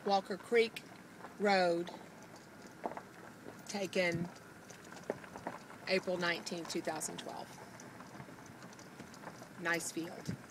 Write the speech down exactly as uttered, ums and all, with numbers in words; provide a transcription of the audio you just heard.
Walker Creek Road, taken April nineteenth, two thousand twelve. Nice field.